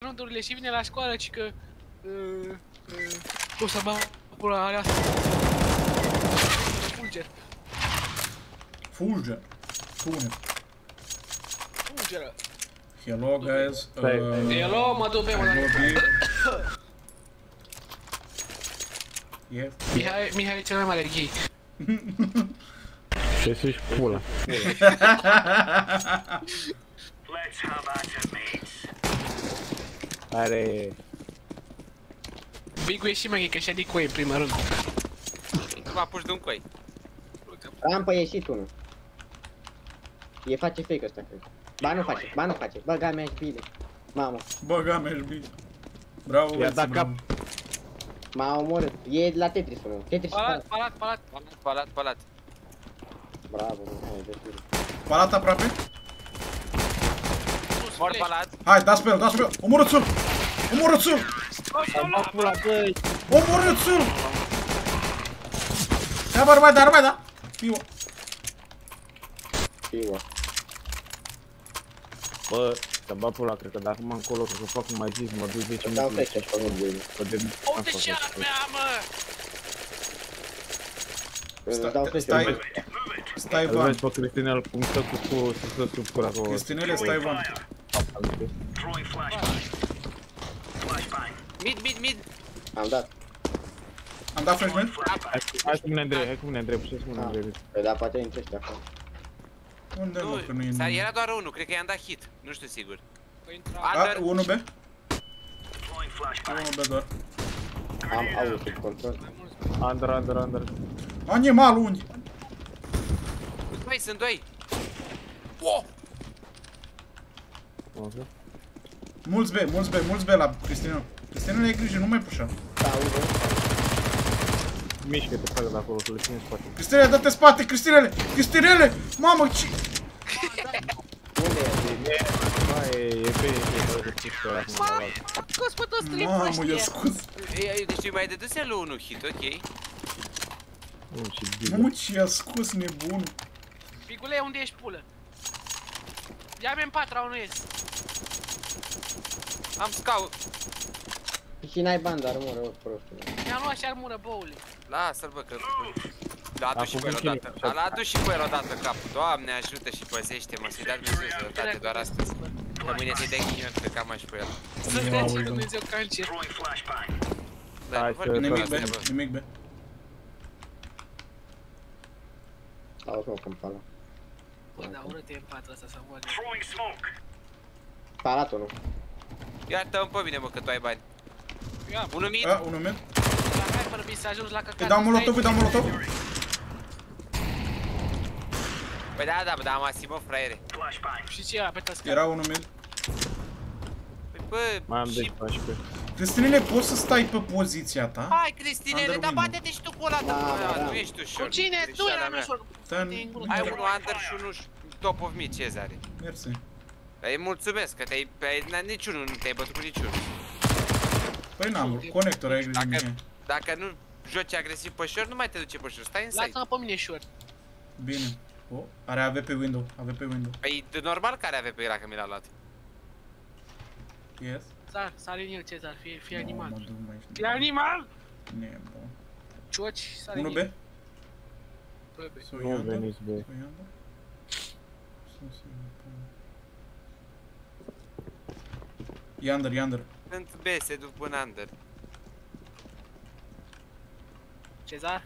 rundurile și vine la școală și că... O să bag pula alea asta. Fulger. Fulger. Pune. Fulgeră. Hello guys. Hello, mă duc pe mă. Mihai e cel mai mare gay. Ce să-și pula. Are... Bigu e și mai gay, că și-a dit coi în primul rând. Nu mă apuci de un coi. Rampă e ieșit unul. E face fake ăsta, cred. Ba nu face, ba nu face. Băga mea și bine. Mamă. Băga mea și bine. Bravo, i-a dat cap. M-a omorât. E la Tetris unul. Tetris Palat, și palat, palat. Palat. bravo, nu, de bine. Palat aproape. Mor palat. Hai, dați pe el, dați pe el. Omorâți-l! Omorâți-l! Omorâți-l! Ia bă, armai da! Piu. Piu. Bă, să-mi bat pula, cred că de acum încolo, că fac numai zis, mă duc 10 Dau minute. fake pe unul. Uite ce armea, mă! Dau fake. Stai Îl van. vezi pe Cristinel cum stă cu curul, stă sub pula acolo. Cristinele, stai van. Mid. Am dat. Am dat flashbang? Hai cu mine Andrei, hai cu mine Andrei, pușeți cu mine Andrei. Păi da, poate intre ăștia acolo. Unde mă, că nu e Nu, nimeni? era doar unul, cred că i-am dat hit. Nu știu sigur. A, 1B? 1B doar. Am auzit control. Under. Animal, unde? Sunt doi. Wow! Mulți B la Cristinel. Cristinel, ai grijă, nu mai pușa. Da, uite. Mișcă-te, facă de acolo, să le ține în spate. Cristinele, dă-te spate, Cristinele! Cristinele! Mamă, ce... Unde e? Bă, e bine, M-a scos pe toți trei Mamă, proștie. eu scuz. Deci mai dăduse lui unul hit, ok. Mamă, ce i-a scos nebunul. Bigule, unde ești pulă? Ia-mi în patra, unul ies. Am scout. Și n-ai bani de armură, prostule. Mi-am luat și armură, boule. Lasă-l bă că... L-a adus și cu el odată. L-a adus și cu el odată capul. Doamne ajută și păzește-mă, să-i dea Dumnezeu sănătate doar astăzi. Că mâine să-i dea ghinion, cred că am mai și pe el. Să dea și Dumnezeu cancer. Da, nu vorbim de Nimic B, astea, bă. nimic B. Auzi, mă, cum pala. Bă, dar urât e în patra asta să moare. Palatul, nu? Iartă-mă pe mine, mă, că tu ai bani. Ia, Unul mid. A, 1 mid. la Hyper-Beam să ajungi la căcat. Îi dau molotov, Păi da, dar am asimă, fraiere. Și ce era pe tască? Era 1 mid. Păi bă, Mai am și... 10-14. Cristinele, poți să stai pe poziția ta? Hai, Cristinele, dar bate-te și tu cu ăla, Da. nu ești ușor. Cu cine? Tu Greșeala era mea. ușor. Ai unul under și unul top of mid, Cezare. Mersi. Dar îi mulțumesc, că niciunul nu te-ai bătut cu niciunul. Păi n-am, conector, ai grijă mie. Dacă nu joci agresiv pe short, nu mai te duce pe short, stai în site. Lasă-mă pe mine short. Bine. O, are AV pe window, AV pe window. Păi de normal care avea pe era că mi l-a luat. Yes. Sari în el, Cezar, fii Mă animal. duc mai știu. Fii animal! Nebun. Cioci, sari 1 în B? el. Bă, bă. Sau Nu Yonder? veniți, bă. Sau Yonder? Yonder. Sunt B, se duc până under. Cezar?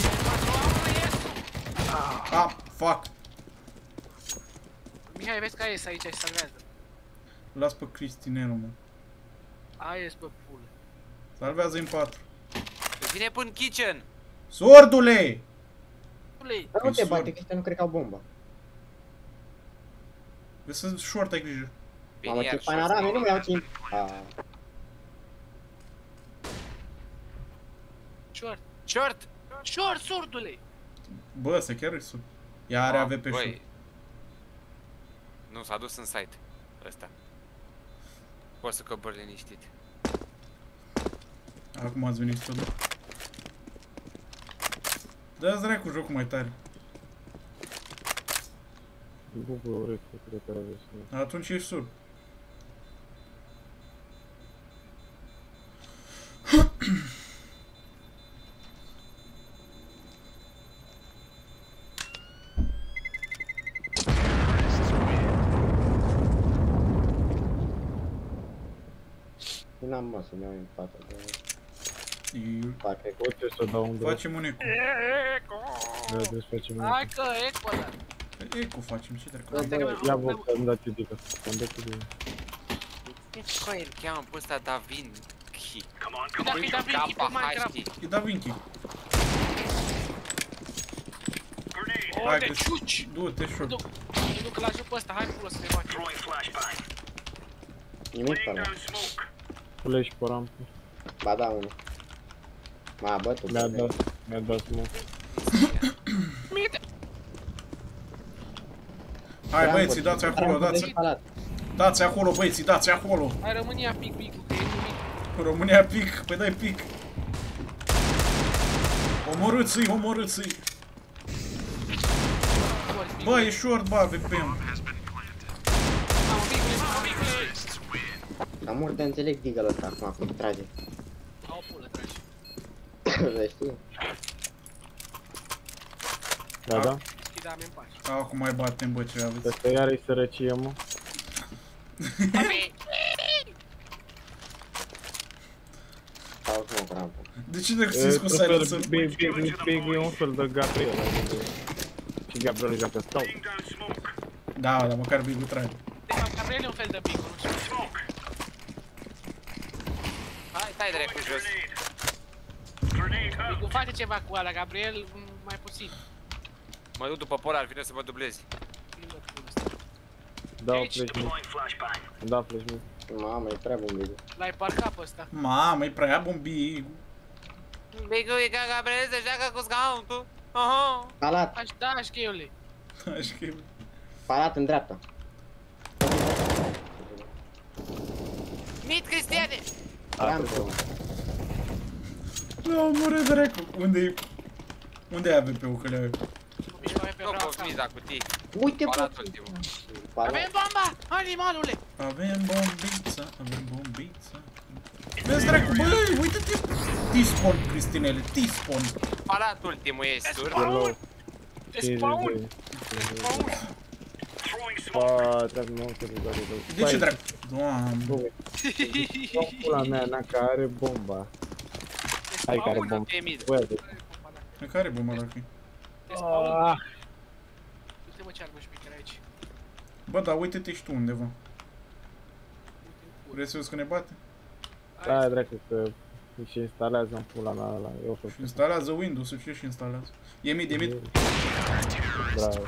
Ah, fuck. Mihai, vezi că ies aici și salvează. Las pe Cristinelu, mă. Ies pe pulă. Salvează în 4. Vine până kitchen! Sordule! Pulei! Dar nu te bate, că ăștia nu cred că au bomba. Vezi să short, ai grijă. Mamă, ce panorame, nu mi-au timp. Short! Short! Short, surdule! Bă, să chiar îi sub. Ea are AV pe short. Nu, s-a dus în site. Ăsta. Poți să cobori liniștit. Acum ați venit tot. Dă-ți dracu jocul mai tare. Google ureche, cred că aveți. Atunci ești surd. Eu n-am mă să-mi iau în față. Fac eco. Uite să dau un drop. Facem un eco. Vedeți, facem un Hai eco. că eco ăla. Eco facem, ce trecut. Ia vă, îmi dați ridică. Îmi dați ridică. Deci că el cheamă pe ăsta Davin. Dacă e David, pe Minecraft. E Da Vinci. O, Hai de că- ciuci! Du-te, Mă șur. duc că l-ajut pe ăsta, hai pulă să ne bate. Nimic pe ăla. Pleci pe rampă. Ba da, unul. M-a bătut. Mi-a dat smoke. Mite! Hai băieții, dați acolo, dați. Dați acolo, băieții, dați acolo. Hai România pic, că e nimic. România pic, păi dai pic. Omorâți-i, omorâți-i. Bă, e short, bă, VPM. Mamă, micule! Am mult de înțeleg Deagle ăsta acum, cum trage. Au pulă, tragi. Vezi știi? Da, da? Schida mea în pace. Acum mai batem, bă, ce aveți. Asta iară-i sărăcie, mă. Sau smoke rampă. De ce ne țiți cu silencer? Big e un fel de Gabriel. Și Gabriel joacă stau. Da, dar măcar Big-ul trage. De fapt, Gabriel e un fel de pic, nu știu. Hai, stai dracu jos. Picu, face ceva cu ăla, Gabriel, mai puțin. Mă duc după Polar, vine să mă dublezi. Plimbă cu ăsta. Dau flash mid. Da, flash mid. Mamă, e prea bun Deagle. L-ai parcat pe ăsta. Mamă, e prea bun Big. Bigu e ca Gabriel să joacă cu scout-ul. Oho. Palat, Aș da, aș cheiule. Așa că... palat în dreapta. Mit Cristiane! Rampă. Nu, omoră dracu. Unde e AVP-ul, că le-ai? Mișcă mai pe Nu vreau poți acasă. miza cu tine. Uite, Palat bă! ultimul. Palat. Avem bomba! Animalule! Avem bombița, avem bombița. Vezi, dracu, băi, uite-te! T-spawn, Cristinele, T-spawn. Palat ultimul e sur. Hello. Spawn! Ba, trebuie nu să le dau de dau. De ce, dracu? Doamne. Pula mea, Naka are bomba. Hai care bomba. E mid. Băi, Care bomba ar fi? Uite-mă ce arbă șpicher aici. Bă, dar uite-te și tu undeva. Vrei să vezi că ne bate? da, dracu, că și instalează în pula mea ăla. Eu fac. Și instalează Windows-ul și instalează. E mid, e mid. Bravo.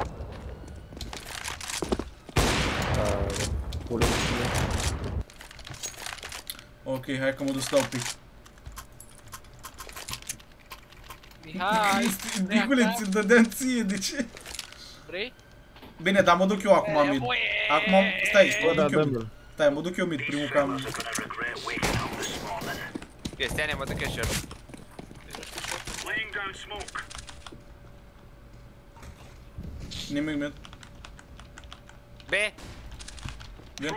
Pula mea. Ok, hai că mă duc să dau pic. Mihai! Bicule, ți-l dădeam ție, de ce? Vrei? Bine, dar mă duc eu acum mid. Acum, stai, mă Da, duc eu dă-mi. mid. Stai, mă duc eu mid, primul cam... Cristiane, mă duc eu short. Nimic mid. B. Vin.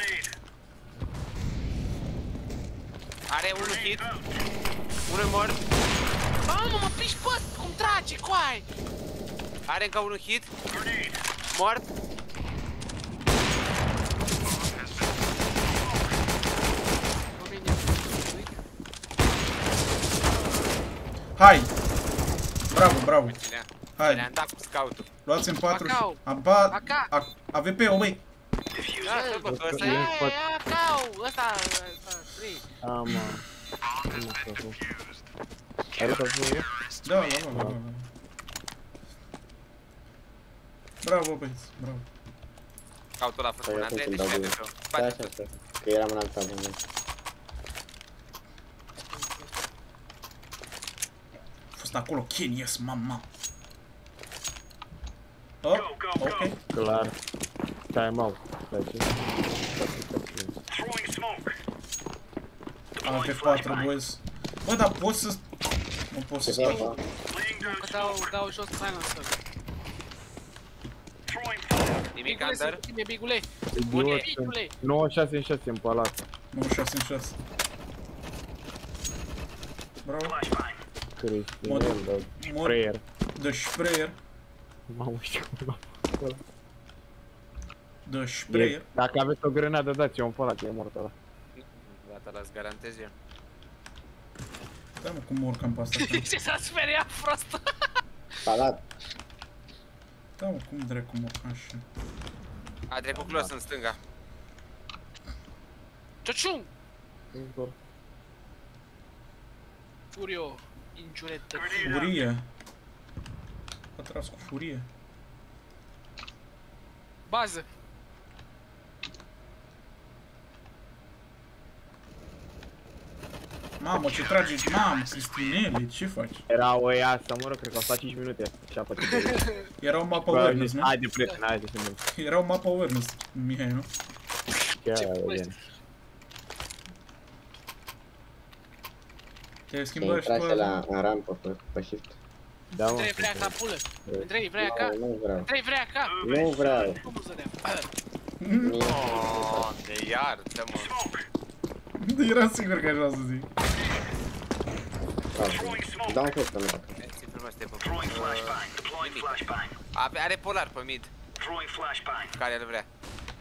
Are unul hit. Unul mort. Mamă, mă piși pe ăsta, cum trage, coai! Are încă unul hit. Mort. Hai! Bravo, bravo. Le-am Hai, dat cu scout-ul. luați în 4. Acau. Apa... AVP-ul, băi. Da, bă, că ăsta e- e. Ia, cau! Ăsta, 3. A, mă. Nu mă să fac. Are să fac? Da, da, da, da, da. Bravo, băieți, bravo. Scout-ul ăla a fost Păi, un atunci Andrei, îl deci dau mi-a bine. pe Stai așa, stai. Că eram în alta bună. A fost acolo, Ken, yes, mama. Oh, ok. Clar. Time out. Stai ce? Alte 4, boys. Bă, dar pot să... Nu pot să Ce stau. fac? Că dau jos silencer. Nimic under. Bine, bigule! Idiot. Bigule! 96 în 6 în palat. 96 în 6. Bravo. Cristinel, dar sprayer. The sprayer. Mamă, știu cum l-am. The sprayer. Dacă aveți o grenadă, dați-o în palat, e mort ăla. Gata, las garantez eu. Da, mă, cum mor cam pe asta. Ce s-a speriat prost? Palat. Da, mă, cum dracu mor așa. A trecut close în stânga. Ciociung! Furio, injuretă. Furie. A tras cu furie. Bază. Mamă, ce tragi, mamă, Cristinele, ce faci? Era ăia să mă rog, cred că au stat 5 minute. Și apă Era un mapa awareness, nu? Hai de prieten, hai de filmăm. Era un mapa awareness, Mihai, nu? Chiar, prost. bine. Te-ai Te schimbat și tu intrase la... la rampă pe shift. Da, mă. Andrei vrea ca pulă. Andrei vrea ca. Nu vreau. Andrei vrea ca. Nu vreau. Cum să dea? Oh, de iartă, mă. Era sigur că așa să zic. Dau un flash pe mine. Ți frumos, te pup. Are polar pe mid. Care îl vrea?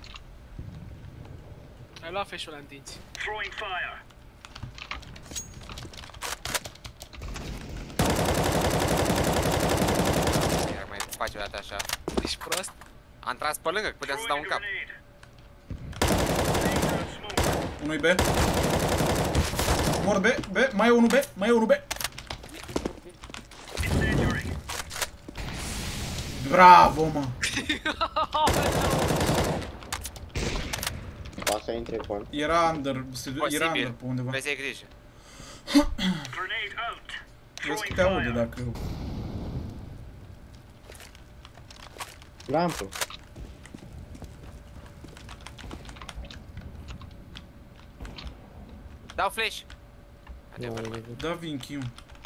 Ai luat feșul la întinți. Ia mai faci o dată așa. Ești prost? Am tras pe lângă, că puteam să dau un cap. Unui B. Mor B, B, mai e unul B, mai e unul B. Bravo, mă! Poate să intre cu Era under, era under Posibil. pe undeva. Vezi, ai grijă. Vezi că te aude dacă... rampă. Dau flash. Adevăr. Da, vin Q.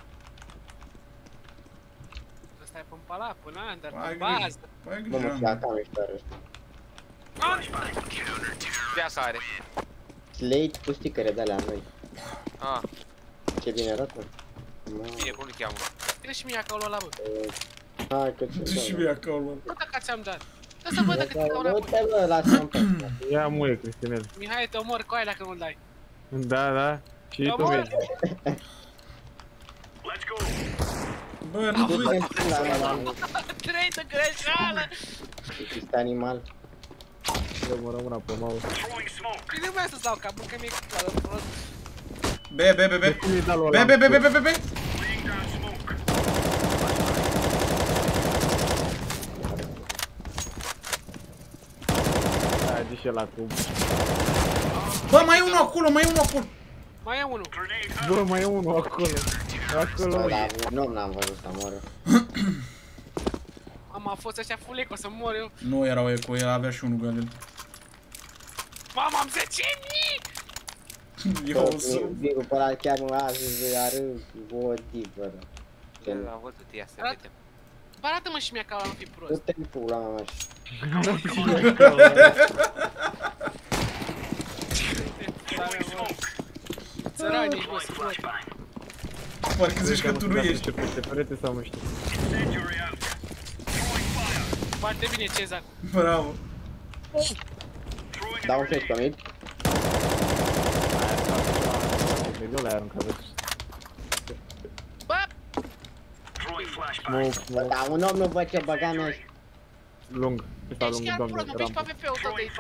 Ăsta e până la, până under, Ai pe grijă, bază. ai Bă, mă, grijă. și la cam ești tare ăsta. Viața are. Slate cu sticăre de-alea noi. Ah, Ce bine arată. Mă, bine, cum îl cheamă? Cine și mie acolo ăla, bă? hai că Du și mie acolo. Nu dacă ți-am dat. Dă să văd dacă te dau Nu înapoi. te bă, lasă-mă pe asta. Ia muie, Cristinel. Mihai, te omor cu aia dacă nu-l dai. Da, da. Și tu Omor! vezi. Bă, nu Du-te voi... în pula mea, la Trei de greșeală! este animal. Eu mă rămân pe mouse. Bine mai să-ți dau capul, că mi-e clară prost. B, B, B, B. B, B, B, B, B, B, B. Hai, zici ăla cu... Bă, mai e unul acolo, mai e unul acolo. Mai e unul. Bă, mai e unul acolo. Acolo. Bă, dar nu n-am văzut să moră. Am fost așa fulec, o să mor eu. Nu erau eco, el avea și unul galil. Mamă, am 10.000! Eu să... Vigu pe ăla cheamă azi, are o dibă. L-am văzut, ia să vedem. Bă, arată-mă și mie ca ăla nu fi prost. Du-te în pula mea și... Țărani ești, bă, să mor. Parcă zici că tu nu ești. Pe perete sau nu știu. Foarte bine, Cezar. Bravo. Dau un flash pe mid. Nu l-ai aruncat, vezi. Bă! Smoke, Bă, smoke, dar un om nu văd ce băga mea și... lung. Ăsta Ești lung, chiar doamne, prost, mă piși pe rampă. AVP-ul tot de aici.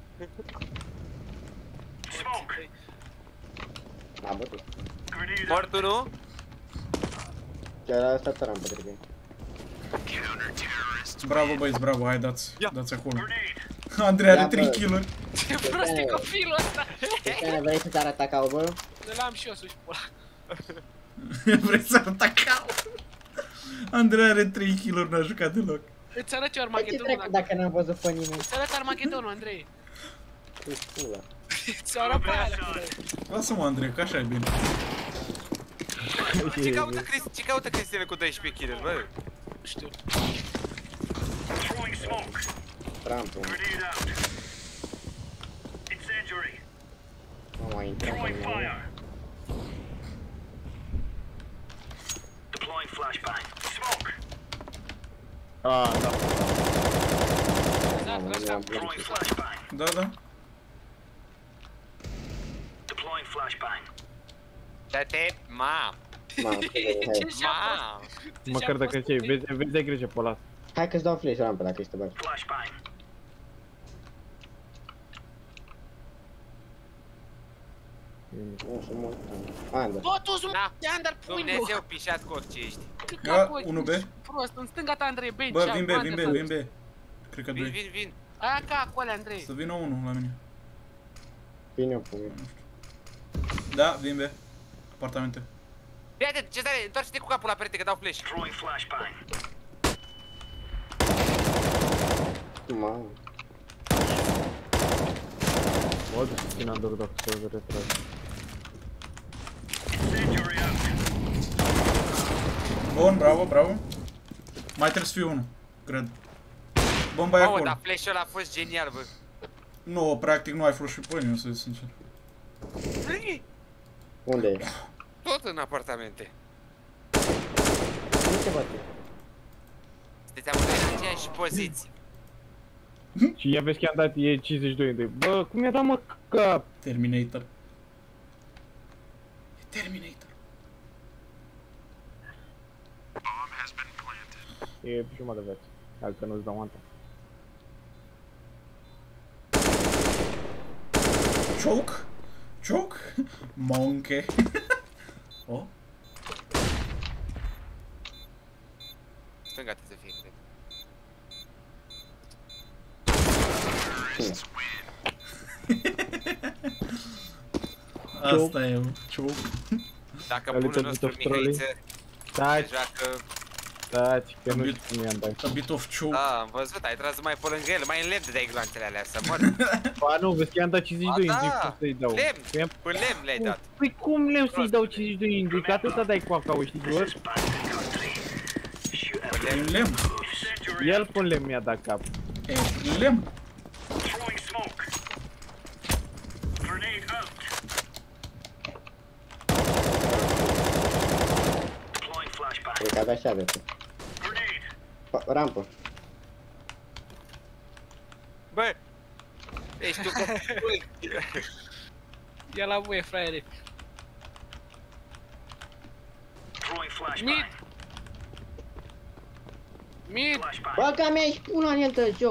A bătut. Mort unul? Chiar a stat rampă, trebuie. Bravo, băieți, bravo, hai dați, Ia. dați acolo. Andrei are Ia, 3 bă. kill-uri. Ce prost e copilul ăsta! Cristiane, vrei să-ți arăt acau, bă? De-l am și eu sus pula. Vrei să arăt acau? Andrei are 3 kill-uri, n-a jucat deloc. Îți arăt eu Păi ce Armagedonul trecut acum. dacă n-am văzut pe nimeni? Îți arăt Armagedonul, Andrei. Ce pula. Îți arăt pe aia acolo. Lasă-mă, Andrei, că așa e bine. Ce caută Cristina cu 12 kg, bă? Nu știu. Rampă. Nu mai intră pe mine. Ah, da. Da, Mamă, nu ăsta. am văzut. Da, da. Dă-te, mam! Mamă, cât de hai. Ce și-a fost? Mam! Măcar dacă ce vezi ai grijă pe ăla. Hai că-ți dau flash rampă dacă ești te bagi. Nu sunt mult. Andă. Bă, tu sunt Na, de Andar pui Dumnezeu pișat cu orice ești. Ia, 1B. Prost, în stânga ta Andrei, bench. Bă, vin B. Cred că Vin, 2. vin, vin. Aia ca acolo, Andrei. Să vină 1 la mine. Bine eu pun. Da, vin B. Apartamente. Fii atent, ce tare, întoarce-te cu capul la perete că dau flash. Mamă. Mă duc din Andor dacă se retrage. Bun, bravo. Mai trebuie să fie 1, cred. Bomba e Mamă, acolo. dar flash-ul ăla a fost genial, bă. Nu, practic nu ai flush pe mine, să zic sincer. Unde e? Tot în apartamente. Nu te bate. Sunteți amândoi în aceeași poziție. Și ia vezi că i-am dat, e 52 de... Bă, cum i-a dat mă cap? Terminator. E Terminator. E jumătate de viață. Dacă nu-ți dau anta. Choke? Monkey. Oh? Stânga trebuie să fie, cred. Asta e, choke. Dacă A bunul little nostru bit of trolling. Mihaiță Taci, se joacă... taci, că nu Bit- știu cum i-am dat. A bit of choke. Da, am văzut, ai tras mai pe lângă el, mai în lemn de gloanțele alea, să mor. Ba nu, vezi că i-am dat 52 Ba da, inject, cum să-i dau? lemn. I-am- Pe lemn le-ai dat. Păi cum lemn să-i dau 52 inject? Atâta dai cu acau, știi doar? Pe E lemn. lemn. El pe lemn mi-a dat cap. E lemn. Cred că avea și avea. Rampă. Bă! Ești tu că... Ia la voie, fraiere. Mid. Bă, că mi-ai și pun anel de joc.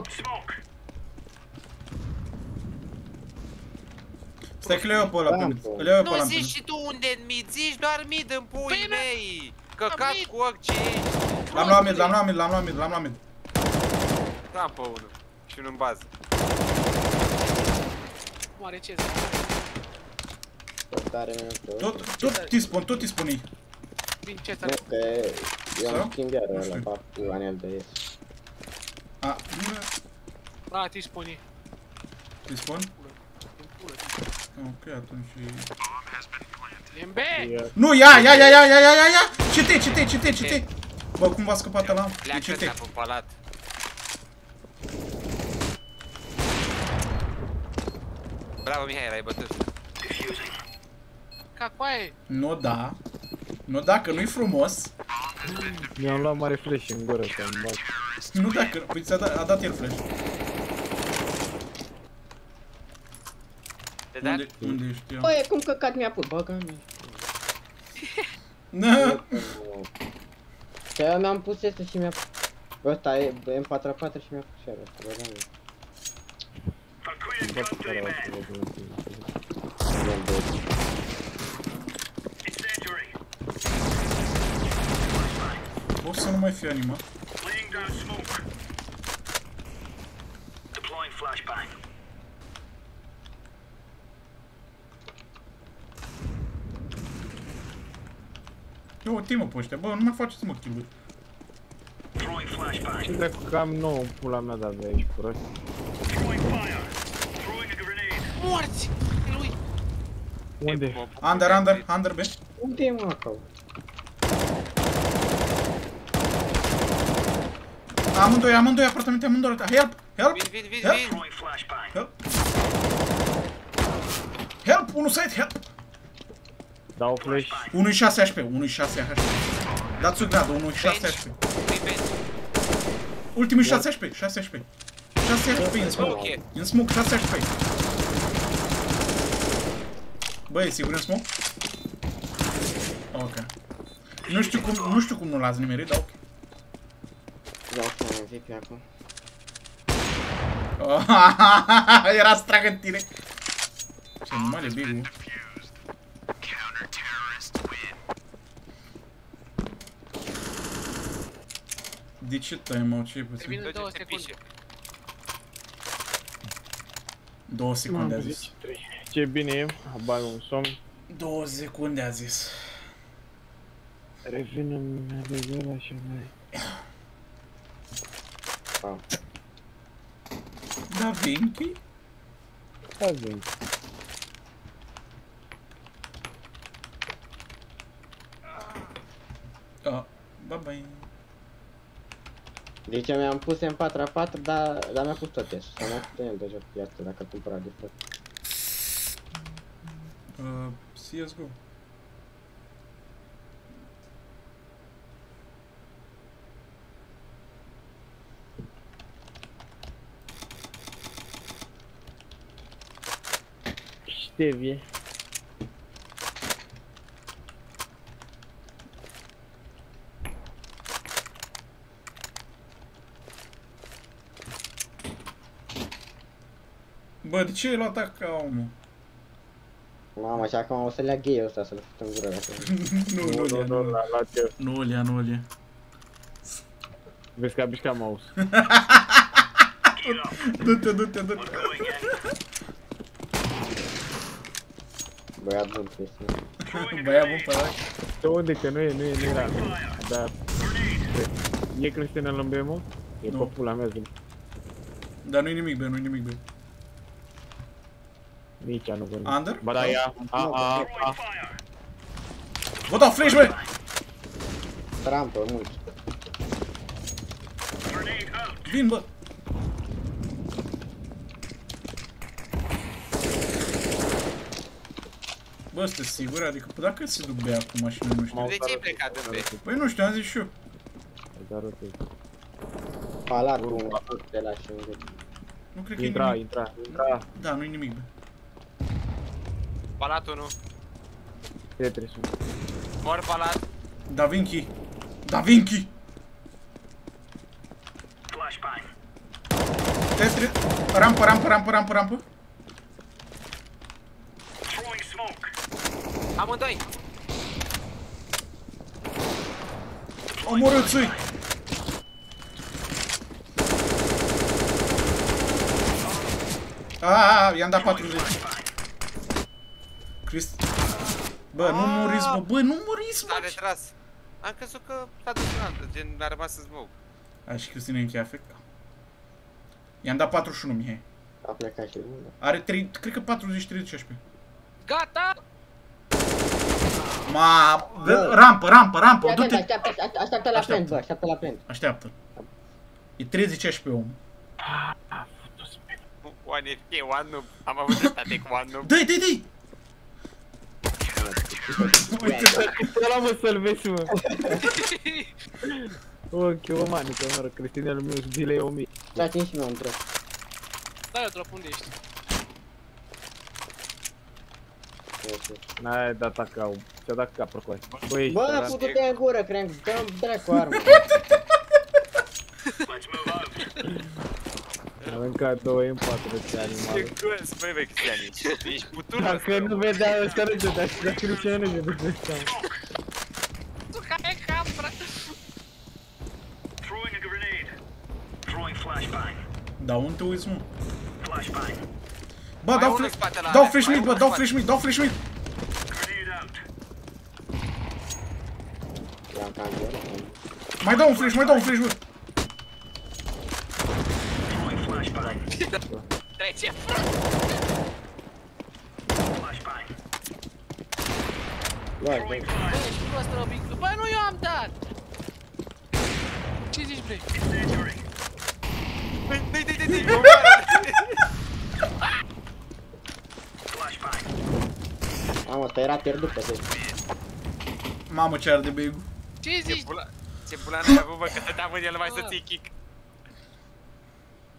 Stai că le iau pe ăla, Rampă. le iau pe Nu ăla. zici și tu unde în mid, zici doar mid în puii Păi, mei! Căcat mid. cu orice ești! L-am luat mid. Am pe unul. Și unul în bază. Moare ce Portare minut. Tot îi spune. Vin ce Nu, că eu Sau? am schimb iară Nu ăla, știu. fac cu anel de ies. A, A, ti spune. îi spun? Ok, atunci... E în B. Nu, ia! CT! Bă, cum v-a scăpat ăla? E Pleacă ăsta CT. pe palat. Bravo, Mihai, l-ai bătut. Ca coaie. Nu da, că nu-i frumos. Mi-am luat mare flash în gură să-mi bag. Nu dacă, păi a dat el flash. De dat? Unde ești eu? Băi, cum căcat mi-a pus? Bă, că mi-a... Na. Și eu mi-am pus este și mi-a... Ăsta e M4 și mi-a pus și ăla. Bă, că mi-a... Bă, pe care o să văd în tine. Mi-am băut. Poți să nu mai fie animat? Eu o timă pe ăștia, bă, nu mai faceți-mă kill-uri. Ce dracu că am 9 în pula mea de avea aici, prost. Morți! Lui. Unde? Under B. Unde e, mă, acolo? Amândoi apartamente, amândoi. Help! Vin. Help! Unul side, help! Dau flash. 1 6 HP, 1 6 HP. Dați o gradă, 1 6 HP. Ultimul 6 HP, 6 HP. 6 HP în smoke. Ok. În smoke, 6 HP. Băi, sigur în smoke? Ok. Nu știu cum nu l-ați nimerit, dar ok. Iau și un MVP acum. Era să tragă în tine. Ce animal e big-ul. De ce tăi-mă, ce e puțin? Vine 2 secunde. 2 secunde a zis. Ce bine e, bag un somn. 2 secunde a zis. Revin în adevăr așa mai. Da Vinci? Da vin. Bye bye. Deci mi-am pus în 4-4, dar mi-a pus tot așa. S-a mai putut el deja pe asta dacă cumpăra de tot. CSGO. Stevie. Bă, de ce ai luat ataca, omul? Mamă, și acum o să le ia gay ăsta să-l fut în gură dacă... Nu, l-a luat eu. Nu-l ia. Vezi că a mișcat mouse. Du-te. Băiat bun, Cristian. Băiat bun pe ăla. De unde că nu era. Dar... E Cristina lângă mă? E pe pula mea zi. Dar nu-i nimic, bă, Nici nu vorbim. Under? Ba da, ia. Vă dau flash, bă! Rampă, mulți. Vin, bă! Bă, sunteți siguri? Adică, dacă se duc B acum și nu știu. De ce ai plecat în B? Păi nu știu, am zis și eu. Palar cu un de la și un gât. Nu cred că e nimic. Intra. Da, nu-i nimic, bă. Palatul nu. Tetris. Mor palat. Da Vinci! Tetris. Rampă. Amândoi. Omorâți-i! I-am dat 40. Bă, nu muriți, bă, nu muriți, S-a retras. Am crezut că s-a dus în altă, gen a rămas în smoke. Hai și Cristina încheia feca. I-am dat 41, Mihai. A plecat și unul. Are 3, cred că 40-30 HP. Gata! Rampă, du-te! Așteaptă la plant, bă, așteaptă la plant. Așteaptă. E 30 HP, om. One FK, one noob. Am avut dreptate cu one noob. Dă-i! Ăla mă să-l vezi, mă. Ochi, o manică, mă rog, Cristinelul meu zilei 1000. S-a țin și mie un drop. Da, eu drop, unde ești? N-ai dat acau, ți-a dat capul cu asta. Bă, putu-te în gură, Crank, dă-mi dracu armă. Am mâncat 2 în 4 de animale. Ce gos, băi, Cristiani. Ești putul ăsta. Dacă nu vedea ăsta râge, dar Cristian râge de ăsta. Tu care capra! Da, unde te uiți, mă? Bă, Mai dau unul în spate la dau alea, flash mai mid, bă, unul dau în flash mid, dau flash mid. I-am cam gură. Mai dau un flash, bă. Trece! Bă, Bă, ești prost, Robic. Bă, nu eu am dat! Ce zici, bre? Dă-i, mamă, ăsta era pierdut pe zi. Mamă, ce arde bag-ul. Ce zici? Ce pula n-ai avut, bă, că stăteam în el mai să ții kick.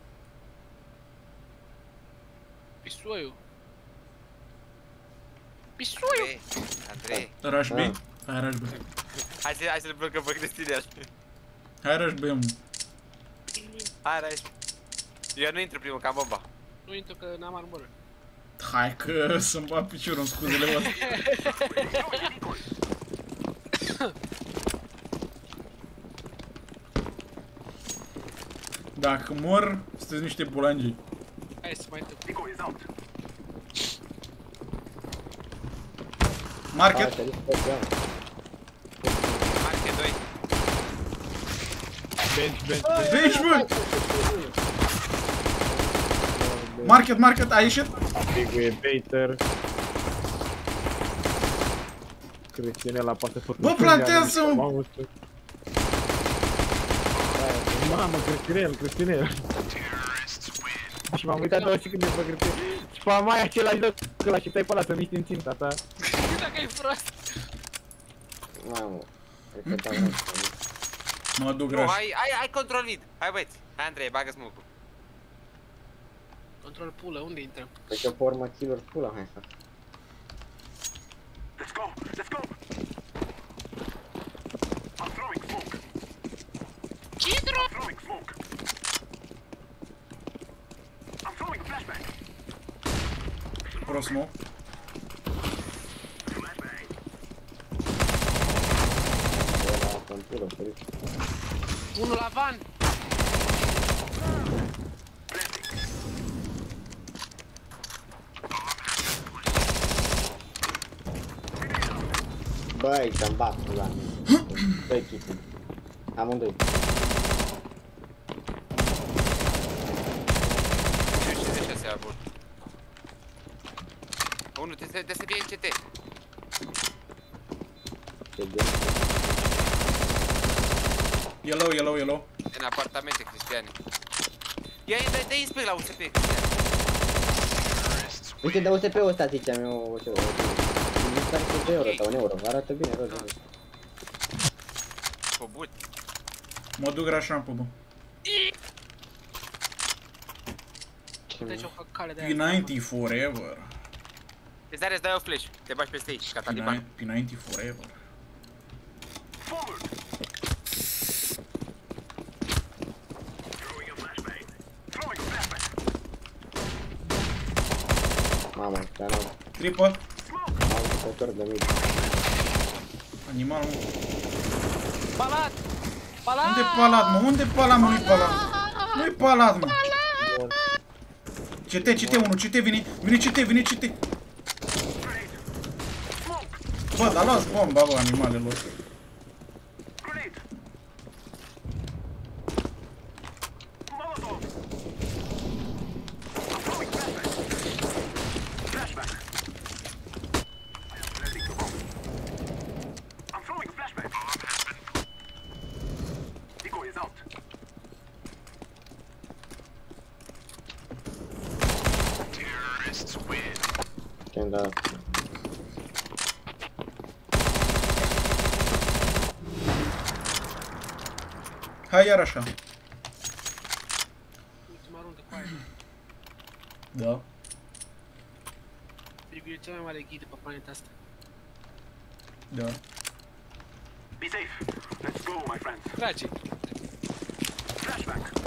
Pisoiul. Pisuiu! Andrei, Rush B? Hai Rush B. hai să-l blocăm pe Cristinel. Hai Rush B, mă. Hai, Rush. Eu nu intru primul, ca bomba. Nu intru că n-am armură. Hai că să-mi bat piciorul în scuzele voastre. Dacă mor, sunteți niște bulangii. Hai să mai duc. Market. Market 2. Bench, mă! Market, a ieșit? Big e baiter. Cristinel apasă tot. Bă, plantează-o! Mamă, Cristinel. Și m-am uitat 2 secunde pe Cristinel. Și pe mai același loc ăla și stai pe ăla să miști în ținta ta. Dacă e prost. Mamă. Cred că am Mă duc Nu, Rush. hai control mid. Hai băieți. Hai Andrei, bagă smoke-ul. Control pulă, unde intrăm? Cred că pe urmă kill-uri pula, hai să. Cidru! Pro smoke. Era în pulă, feric. Unul la van! Băi, să-mi bat pula mea. Doi chipuri. Amândoi. Și 56 a bun. Unul, trebuie să fie în CT. Ce gen. Yellow. În apartamente, Cristiane. Dă inspect la USP, Cristiane. Uite, de USP-ul ăsta ziceam eu. Mi se pare că e 2 euro sau 1 euro. Arată bine, roz. Pobut. Mă duc Rush rampă, bă. Deci o cale de aia. P90 forever. Cezare, îți dai o flash. Te bagi peste aici, ca taliban. P90 forever. Mamă, dar n-am. Triple. Am jucători de mid. Animal, mă. Palat! Palat! Unde palat, mă? Unde palat, mă? Nu-i palat. Nu-i palat, mă. CT 1, CT vine. Vine CT. Bă, dar luați bomba, bă, animalelor. Ce-mi da. Hai iar așa. Ultima rundă cu aia. Da. Frigul e cel mai mare ghid pe planeta asta. Da. Be safe. Let's go, my friends. Trage! Flashback.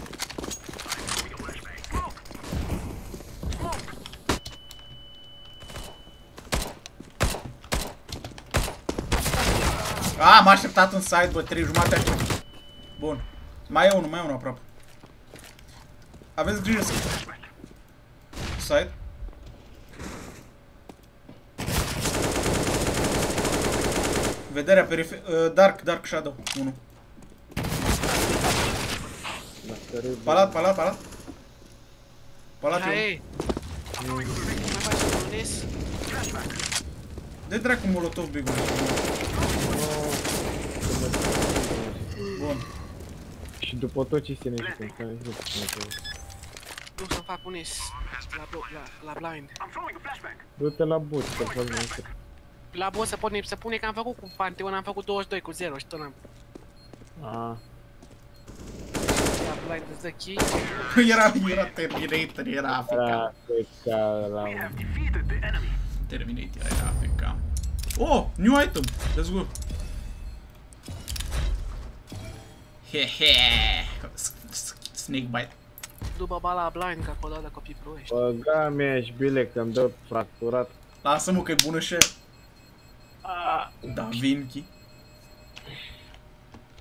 A, m-a așteptat în side, bă, 3 jumate aștept. Bun. Mai e unul aproape. Aveți grijă să... Side. Vederea Dark Shadow 1. Palat. Palat Hai! Mai faci un nes? de dracu molotov bigul. Bun. Și după tot ce se necesită, Nu să fac un nes la blind. du-te la bot să faci mai. La boss să pune că am făcut cu Pantheon, am făcut 22 cu 0 și tot n-am. Ah. La blind îți dă key. Era Terminator, era Africa. Era ca la... Terminator era AFK. Oh, new item. Let's go. Hehe. Snake bite. Du baba la blind, că acolo de copii proști. Băga mea și bile că-mi dă fracturat. Lasă-mă că e bună șef. Da Vinci.